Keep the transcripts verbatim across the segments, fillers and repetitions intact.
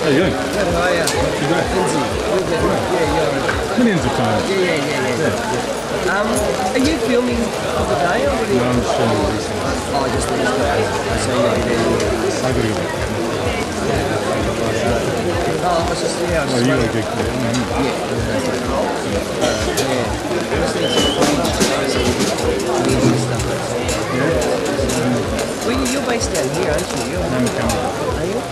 How you doing? Good, how are you? You great? Lindsay. You're good. Yeah, yeah. Millions of times. Yeah, yeah, yeah, yeah. yeah. Um, are you filming for the day or what are you? No, I'm just filming these things. Oh, just these guys. So you're I got you. Oh, I was just, yeah, I was Oh, just you got a wondering. gig today. Mm-hmm. Yeah. Yeah. Just need some footage today, so we can meet and stuff. Well, you- you're based down here, aren't you? You're, I'm coming. are you?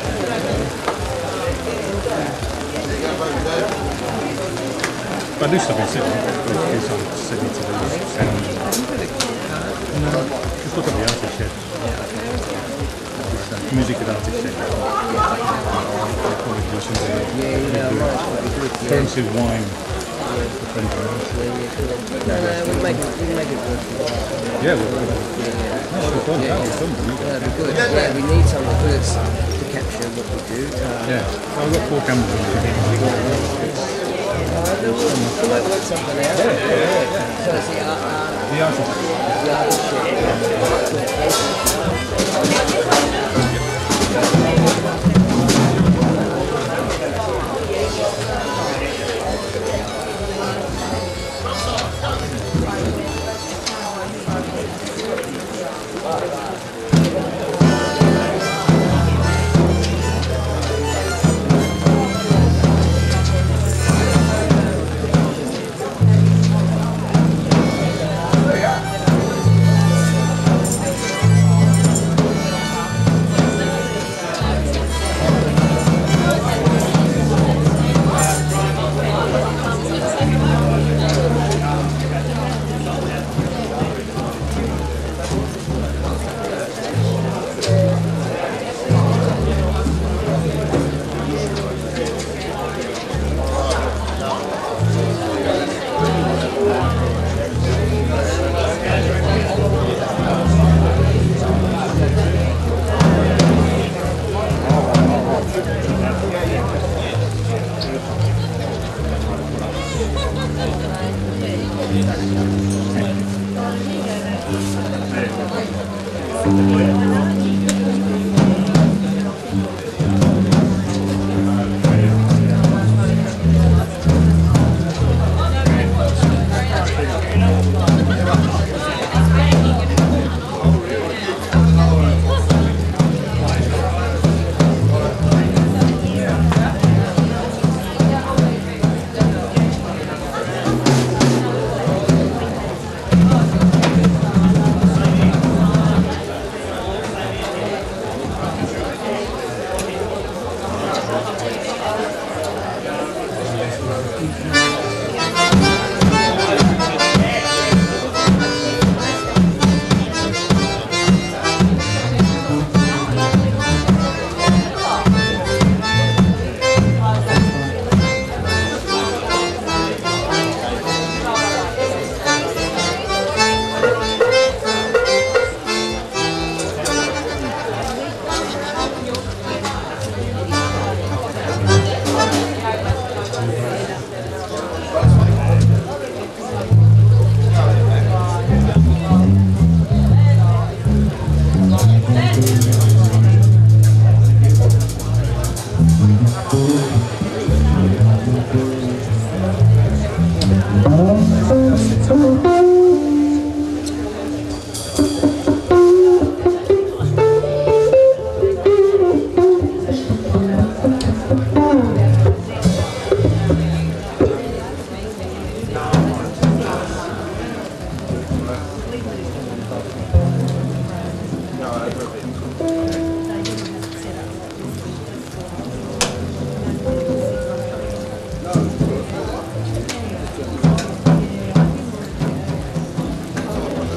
But I do stuff in Sydney. I do some Sydney to do sound. Have you got a car? No, just look at the artist shed. It's, uh, music at artist shed. Probably do something. Yeah, you know, right, that'd be good. Yeah. Currency of wine. No, no, we make it, we make it work. Yeah, well, Yeah, no, that'd be fun. That'd be fun. wouldn't it? that'd be good. Yeah, we need something good to capture what we do. Uh, Yeah. So I've got four cameras in here. we might work something out. Yeah, yeah, yeah. So it's the art, art, The artist. the artist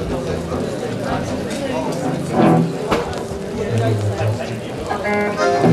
Thank you.